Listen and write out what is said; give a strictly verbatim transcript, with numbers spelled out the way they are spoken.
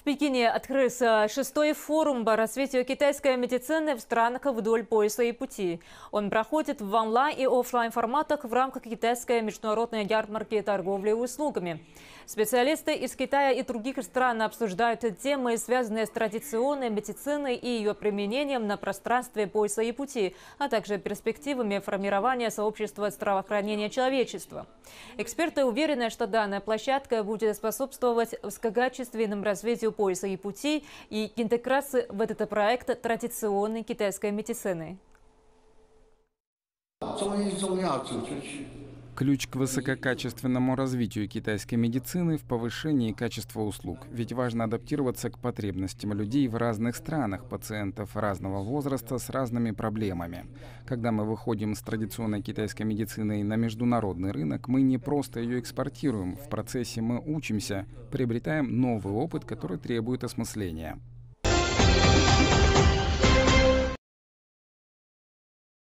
Пекине открылся шестой форум по развитию китайской медицины в странах вдоль пояса и пути. Он проходит в онлайн и офлайн форматах в рамках китайской международной ярмарки торговли услугами. Специалисты из Китая и других стран обсуждают темы, связанные с традиционной медициной и ее применением на пространстве пояса и пути, а также перспективами формирования сообщества здравоохранения человечества. Эксперты уверены, что данная площадка будет способствовать высококачественному развитию пояса и пути и интеграции в этот проект традиционной китайской медицины. Ключ к высококачественному развитию китайской медицины в повышении качества услуг. Ведь важно адаптироваться к потребностям людей в разных странах, пациентов разного возраста с разными проблемами. Когда мы выходим с традиционной китайской медициной на международный рынок, мы не просто ее экспортируем. В процессе мы учимся, приобретаем новый опыт, который требует осмысления.